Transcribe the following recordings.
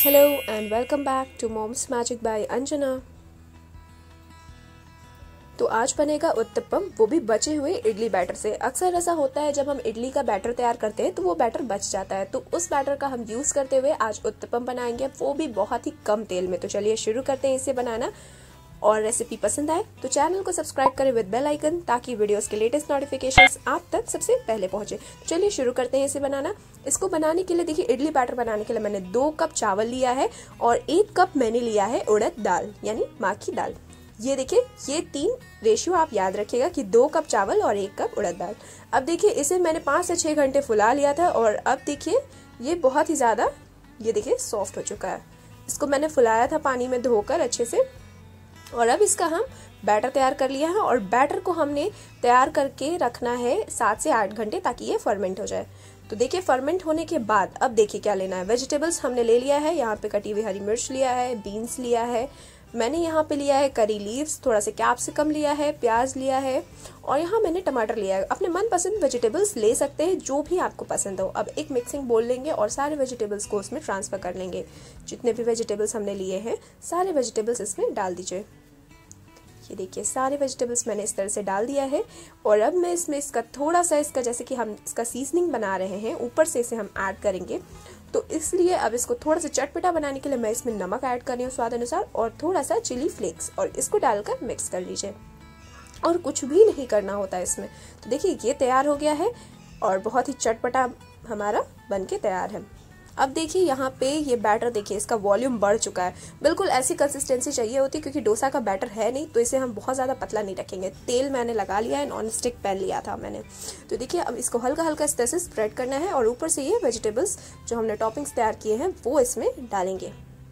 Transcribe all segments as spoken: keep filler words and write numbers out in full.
Hello and welcome back to mom's magic by Anjana. तो आज बनेगा उत्तपम, वो भी बचे हुए इडली बैटर से। अक्सर ऐसा होता है जब हम इडली का बैटर तैयार करते हैं तो वो बैटर बच जाता है, तो उस बैटर का हम यूज करते हुए आज उत्तपम बनाएंगे, वो भी बहुत ही कम तेल में। तो चलिए शुरू करते हैं इसे बनाना। और रेसिपी पसंद आए तो चैनल को सब्सक्राइब करें विद बेल आइकन, ताकि वीडियोस के लेटेस्ट नोटिफिकेशंस आप तक सबसे पहले पहुंचे। तो चलिए शुरू करते हैं इसे बनाना। इसको बनाने के लिए देखिए, इडली बैटर बनाने के लिए मैंने दो कप चावल लिया है और एक कप मैंने लिया है उड़द दाल यानी माँ की दाल। ये देखिए, ये तीन रेशियो आप याद रखिएगा कि दो कप चावल और एक कप उड़द दाल। अब देखिए, इसे मैंने पाँच से छः घंटे फुला लिया था और अब देखिए ये बहुत ही ज़्यादा, ये देखिए सॉफ्ट हो चुका है। इसको मैंने फुलाया था पानी में धोकर अच्छे से, और अब इसका हम बैटर तैयार कर लिया है। और बैटर को हमने तैयार करके रखना है सात से आठ घंटे, ताकि ये फर्मेंट हो जाए। तो देखिए, फर्मेंट होने के बाद अब देखिए क्या लेना है। वेजिटेबल्स हमने ले लिया है, यहाँ पे कटी हुई हरी मिर्च लिया है, बीन्स लिया है, मैंने यहाँ पे लिया है करी लीव्स, थोड़ा सा कैप्सिकम लिया है, प्याज लिया है, और यहाँ मैंने टमाटर लिया है। अपने मनपसंद वेजिटेबल्स ले सकते हैं, जो भी आपको पसंद हो। अब एक मिक्सिंग बोल लेंगे और सारे वेजिटेबल्स को उसमें ट्रांसफर कर लेंगे। जितने भी वेजिटेबल्स हमने लिए हैं सारे वेजिटेबल्स इसमें डाल दीजिए। ये देखिए, सारे वेजिटेबल्स मैंने इस तरह से डाल दिया है। और अब मैं इसमें इसका थोड़ा सा, इसका जैसे कि हम इसका सीजनिंग बना रहे हैं, ऊपर से इसे हम ऐड करेंगे, तो इसलिए अब इसको थोड़ा सा चटपटा बनाने के लिए मैं इसमें नमक ऐड कर रही हूँ स्वाद अनुसार, और थोड़ा सा चिली फ्लेक्स, और इसको डालकर मिक्स कर लीजिए। और कुछ भी नहीं करना होता है इसमें। तो देखिए, ये तैयार हो गया है और बहुत ही चटपटा हमारा बन के तैयार है। अब देखिए, यहाँ पे ये बैटर देखिए, इसका वॉल्यूम बढ़ चुका है। बिल्कुल ऐसी कंसिस्टेंसी चाहिए होती है, क्योंकि डोसा का बैटर है नहीं, तो इसे हम बहुत ज़्यादा पतला नहीं रखेंगे। तेल मैंने लगा लिया है, नॉन स्टिक पैन लिया था मैंने। तो देखिए, अब इसको हल्का हल्का इस तरह से स्प्रेड करना है, और ऊपर से ये वेजिटेबल्स जो हमने टॉपिंग्स तैयार किए हैं वो इसमें डालेंगे।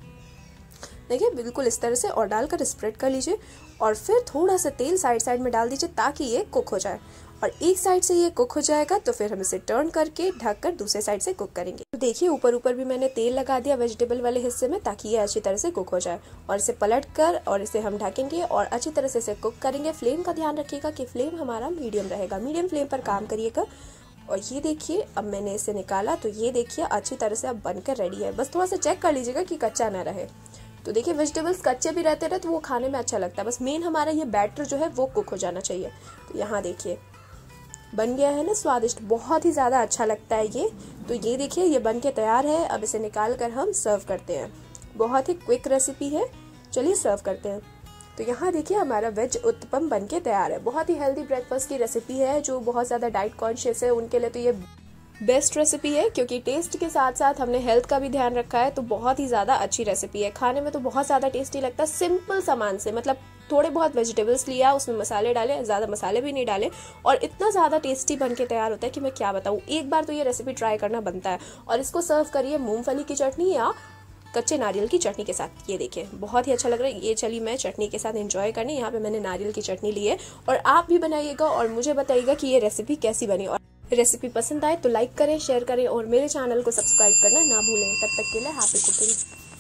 देखिए, बिल्कुल इस तरह से, और डालकर स्प्रेड कर लीजिए। और फिर थोड़ा सा तेल साइड साइड में डाल दीजिए, ताकि ये कुक हो जाए। और एक साइड से ये कुक हो जाएगा तो फिर हम इसे टर्न करके ढककर दूसरे साइड से कुक करेंगे। तो देखिए, ऊपर ऊपर भी मैंने तेल लगा दिया वेजिटेबल वाले हिस्से में, ताकि ये अच्छी तरह से कुक हो जाए। और इसे पलट कर और इसे हम ढकेंगे और अच्छी तरह से इसे कुक करेंगे। फ्लेम का ध्यान रखिएगा कि फ्लेम हमारा मीडियम रहेगा, मीडियम फ्लेम पर काम करिएगा। और ये देखिए, अब मैंने इसे निकाला, तो ये देखिए अच्छी तरह से अब बनकर रेडी है। बस थोड़ा सा चेक कर लीजिएगा कि कच्चा ना रहे। तो देखिए, वेजिटेबल्स कच्चे भी रहते रहे तो वो खाने में अच्छा लगता है। बस मेन हमारा ये बैटर जो है वो कुक हो जाना चाहिए। तो यहाँ देखिए बन गया है ना, स्वादिष्ट, बहुत ही ज़्यादा अच्छा लगता है ये। तो ये देखिए, ये बन के तैयार है। अब इसे निकाल कर हम सर्व करते हैं। बहुत ही क्विक रेसिपी है, चलिए सर्व करते हैं। तो यहाँ देखिए, हमारा वेज उत्तपम बन के तैयार है। बहुत ही हेल्दी ब्रेकफास्ट की रेसिपी है। जो बहुत ज़्यादा डाइट कॉन्शियस है उनके लिए तो ये बेस्ट रेसिपी है, क्योंकि टेस्ट के साथ साथ हमने हेल्थ का भी ध्यान रखा है। तो बहुत ही ज़्यादा अच्छी रेसिपी है, खाने में तो बहुत ज़्यादा टेस्टी लगता है। सिंपल सामान से, मतलब थोड़े बहुत वेजिटेबल्स लिया, उसमें मसाले डाले, ज़्यादा मसाले भी नहीं डाले, और इतना ज़्यादा टेस्टी बन के तैयार होता है कि मैं क्या बताऊँ। एक बार तो ये रेसिपी ट्राई करना बनता है। और इसको सर्व करिए मूंगफली की चटनी या कच्चे नारियल की चटनी के साथ। ये देखिए, बहुत ही अच्छा लग रहा है। ये चलिए मैं चटनी के साथ एंजॉय करने, यहाँ पे मैंने नारियल की चटनी ली है। और आप भी बनाइएगा और मुझे बताइएगा कि ये रेसिपी कैसी बनी। और रेसिपी पसंद आए तो लाइक करें, शेयर करें, और मेरे चैनल को सब्सक्राइब करना ना भूलें। तब तक के लिए हैप्पी कुकिंग।